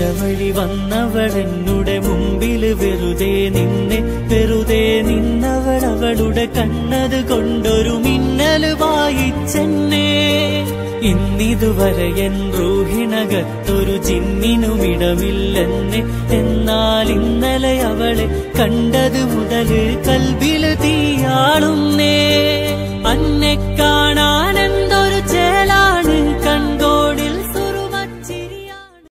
വഴി വന്നവളെന്നുടെ മുമ്പില് വെറുതെ നിന്നവൾ അവളുടെ കണ്ണത് കൊണ്ടൊരു മിന്നല് വായിച്ചെന്നെ. ഇന്നിതുവരെ എൻ റൂഹിനകത്തൊരു ജിന്നിനുമിടമില്ലെന്നെ. എന്നാൽ ഇന്നലെ അവളെ കണ്ടത് മുതല് കൽബില് തീയാളുന്നേ. അന്നെക്കാ